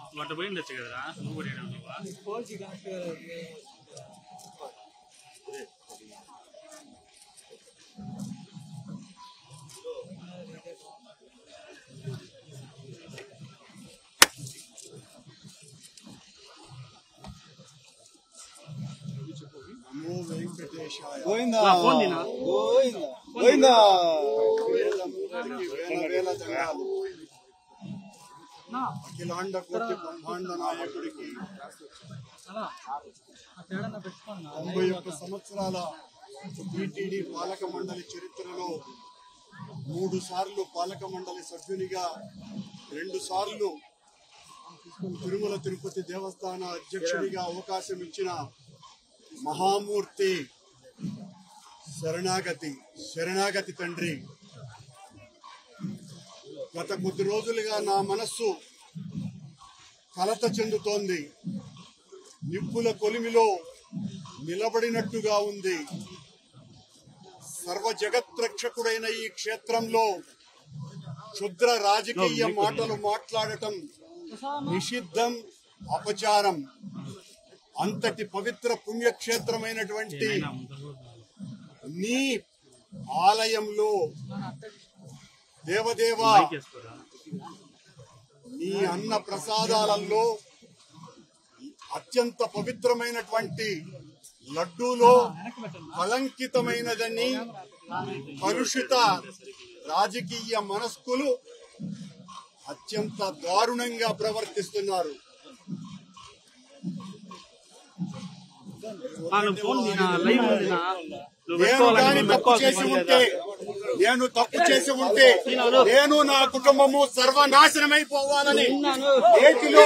వంట పోయిండొచ్చు కదరా నువ్వు కూడా నువ్వా గోవిందా గోవిందా గోవిందా వేల జనాలు అఖిలాండ కోటి బ్రహ్మాండ నాయకుడికి 91 సంవత్సరాల టీటీడీ పాలక మండలి చరిత్రలో 3 సార్లు పాలక మండలి సభ్యునిగా 2 సార్లు తిరుమల తిరుపతి దేవస్థాన అధ్యక్షుడిగా అవకాశం ఇచ్చిన మహామూర్తి శరణాగతి తండ్రి గత కొద్ది రోజులుగా నా మనస్సు కలత చెందుతోంది. నిప్పుల కొలిమిలో నిలబడినట్టుగా ఉంది. సర్వ జగత్రక్షకుడైన ఈ క్షేత్రంలో క్షుద్ర రాజకీయ మాటలు మాట్లాడటం నిషిద్ధం, అపచారం. అంతటి పవిత్ర పుణ్యక్షేత్రమైనటువంటి నీ ఆలయంలో దేవదేవా నీ అన్న ప్రసాదాలలో అత్యంత పవిత్రమైనటువంటి లడ్డూలో కళంకితమైనదని కలుషిత రాజకీయ మనస్కులు అత్యంత దారుణంగా ప్రవర్తిస్తున్నారు. నేను తప్పు చేసి ఉంటే నేను నా కుటుంబము సర్వనాశనమైపోవాలని ఏటిలో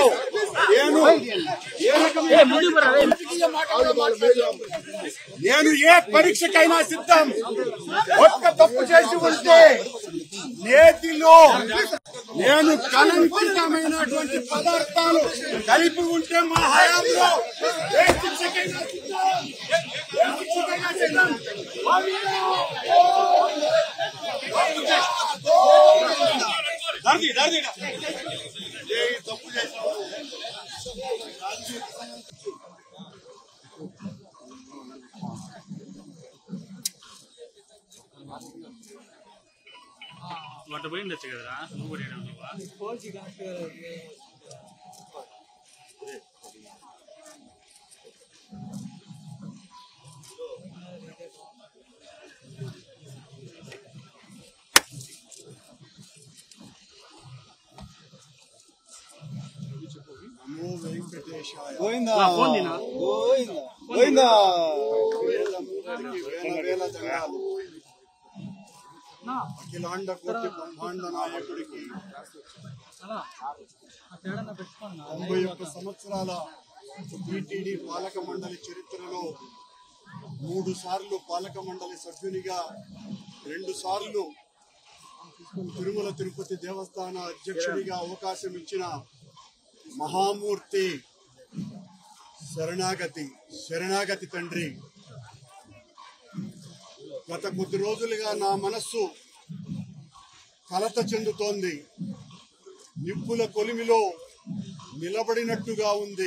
నేను ఏ పరీక్షకైనా సిద్ధం. ఒక్క తప్పు చేసి ఉంటే నేతిలో నేను కలంకితమైనటువంటి పదార్థాలు కలిపి ఉంటే మా హయాంలో ఏ శిక్షకైనా సిద్ధం. తప్పు చేసి వంట పోయిండొచ్చు కదరా నువ్వు కూడా నువ్వా గోవిందా గోవిందా వేల జనాలు అఖిలాండ కోటి బ్రహ్మాండ నాయకుడికి 91 సంవత్సరాల టీటీడీ పాలక మండలి చరిత్రలో 3 సార్లు పాలక మండలి సభ్యునిగా 2 సార్లు తిరుమల తిరుపతి దేవస్థాన అధ్యక్షుడిగా అవకాశం ఇచ్చిన మహామూర్తి శరణాగతి తండ్రి గత కొద్ది రోజులుగా నా మనస్సు కలత చెందుతోంది. నిప్పుల కొలిమిలో నిలబడినట్టుగా ఉంది.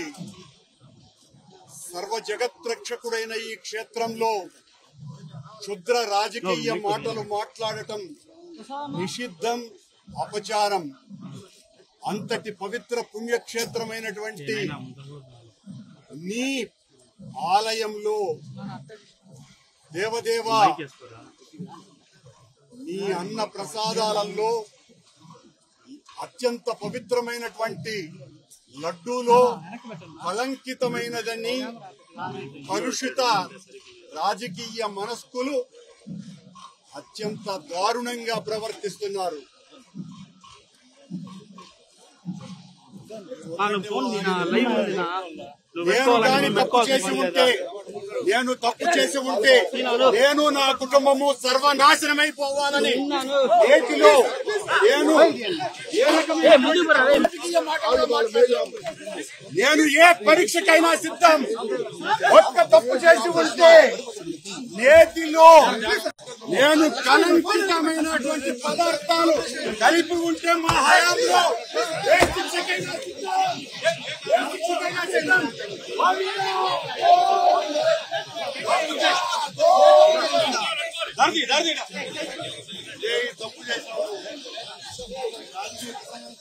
సర్వ జగత్రక్షకుడైన ఈ క్షేత్రంలో క్షుద్ర రాజకీయ మాటలు మాట్లాడటం నిషిద్ధం, అపచారం. అంతటి పవిత్ర పుణ్యక్షేత్రమైనటువంటి నీ ఆలయంలో దేవదేవా నీ అన్న ప్రసాదాలలో అత్యంత పవిత్రమైనటువంటి లడ్డూలో కళంకితమైనదని కలుషిత రాజకీయ మనస్కులు అత్యంత దారుణంగా ప్రవర్తిస్తున్నారు. నేను తప్పు చేసి ఉంటే నేను నా కుటుంబము సర్వనాశనమైపోవాలని ఏటిలో నేను ఏ పరీక్షకైనా సిద్ధం. ఒక్క తప్పు చేసి ఉంటే నేతిలో నేను కలంకితమైనటువంటి పదార్థాలు కలిపి ఉంటే మా హయాంలో ఏ శిక్షకైనా సిద్ధం. ఏ శిక్షకైనా సిద్ధం. తప్పు చేసి